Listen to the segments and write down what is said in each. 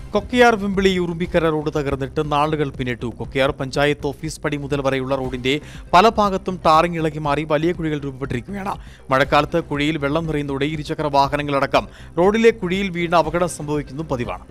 Kokkayar Vembly Urumbikkara road തകർന്നിട്ട് നാളുകൾ പിന്നിട്ടു. കൊക്കയാർ പഞ്ചായത്ത് ഓഫീസ് പടി മുതൽ വരെയുള്ള റോഡിന്റെ പല ഭാഗത്തും ടാറിങ് ഇളകി മാറി വലിയ കുഴികൾ രൂപപ്പെട്ടിരിക്കുകയാണ്. മഴക്കാലത്ത് കുഴിയിൽ വെള്ളം നിറയുന്നതോടെ ഇരുചക്ര വാഹനങ്ങളടക്കം റോഡിലെ കുഴിയിൽ വീണ് അപകടം സംഭവിക്കുന്നതും പതിവാണ്.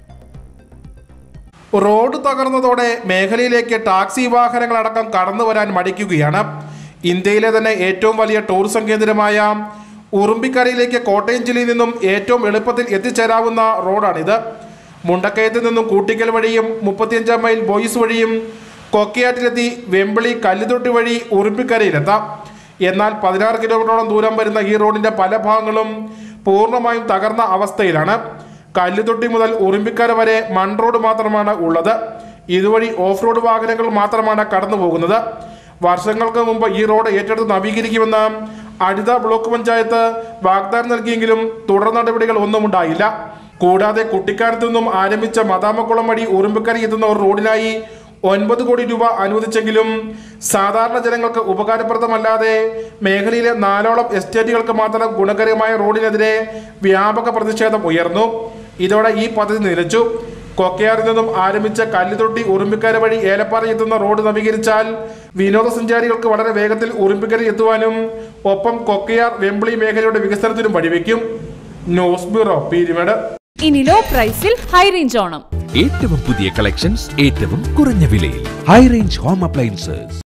റോഡ് തകർന്നതോടെ മേഖലയിലേക്ക് ടാക്സി വാഹനങ്ങളടക്കം കടന്നു വരാൻ മടിക്കുകയാണ്. ഇന്ത്യയിലെ തന്നെ ഏറ്റവും വലിയ ടൂറിസം കേന്ദ്രമായ ഉറുമ്പിക്കരയിലേക്ക് കോട്ടയം ജില്ലയിൽ നിന്നും ഏറ്റവും എളുപ്പത്തിൽ എത്തിച്ചേരാവുന്ന റോഡാണിത്. മുണ്ടക്കയത്ത് നിന്നും കൂട്ടിക്കൽ വഴിയും 35 മൈൽ ബോയ്സ് വഴിയും കൊക്കയാറ്റിലെത്തി വെമ്പിളി കല്ലുതൊട്ടി വഴി ഉറുമ്പിക്കരയിലെത്താം. എന്നാൽ 16 കിലോമീറ്ററോളം ദൂരം വരുന്ന ഈ റോഡിന്റെ പല ഭാഗങ്ങളും പൂർണ്ണമായും തകർന്ന അവസ്ഥയിലാണ്. കല്ലുതൊട്ടി മുതൽ ഉറുമ്പിക്കര വരെ മൺ റോഡ് മാത്രമാണ് ഉള്ളത്. ഇതുവഴി ഓഫ് റോഡ് വാഹനങ്ങൾ മാത്രമാണ് കടന്നു പോകുന്നത്. വർഷങ്ങൾക്ക് മുമ്പ് ഈ റോഡ് ഏറ്റെടുത്ത് നവീകരിക്കുമെന്ന് അനിത ബ്ലോക്ക് പഞ്ചായത്ത് വാഗ്ദാനം നൽകിയെങ്കിലും തുടർ നടപടികൾ ഒന്നും ഉണ്ടായില്ല. കൂടാതെ കുട്ടിക്കാനത്തു നിന്നും ആരംഭിച്ച മദാമക്കുളം വഴി ഉറുമ്പിക്കര എത്തുന്ന ഒരു റോഡിനായി 9 കോടി രൂപ അനുവദിച്ചെങ്കിലും സാധാരണ ജനങ്ങൾക്ക് ഉപകാരപ്രദമല്ലാതെ മേഖലയിലെ 4ഓളം എസ്റ്റേറ്റുകൾക്ക് മാത്രം ഗുണകരമായ റോഡിനെതിരെ വ്യാപക പ്രതിഷേധം ഉയർന്നു. ഇതോടെ ഈ പദ്ധതി നിലച്ചു. കൊക്കയാറിൽ നിന്നും ആരംഭിച്ച കല്ലുതൊട്ടി ഉറുമ്പിക്കര വഴി ഏലപ്പാറ എത്തുന്ന റോഡ് നവീകരിച്ചാൽ വിനോദസഞ്ചാരികൾക്ക് വളരെ വേഗത്തിൽ ഉറുമ്പിക്കര എത്തുവാനും ഒപ്പം കൊക്കയാർ വെമ്പിളി മേഖലയുടെ വികസനത്തിനും വഴിവെക്കും. News bureau, Peermade. ഇനി ലോ പ്രൈസിൽ ഹൈ റേഞ്ച് ഓണം. ഏറ്റവും പുതിയ കളക്ഷൻസ് ഏറ്റവും കുറഞ്ഞ വിലയിൽ. High range home appliances.